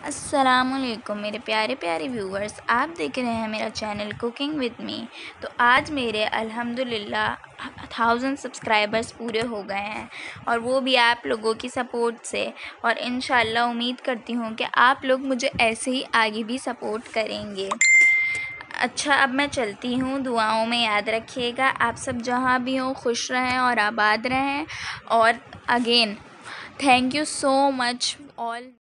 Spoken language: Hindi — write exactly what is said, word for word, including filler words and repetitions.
अस्सलामुअलैकुम मेरे प्यारे प्यारे व्यूवर्स, आप देख रहे हैं मेरा चैनल कुकिंग विद मी। तो आज मेरे अल्हम्दुलिल्लाह थाउजेंड सब्सक्राइबर्स पूरे हो गए हैं, और वो भी आप लोगों की सपोर्ट से। और इंशाल्लाह उम्मीद करती हूँ कि आप लोग मुझे ऐसे ही आगे भी सपोर्ट करेंगे। अच्छा, अब मैं चलती हूँ। दुआओं में याद रखिएगा। आप सब जहाँ भी हों खुश रहें और आबाद रहें। और again thank you so much all.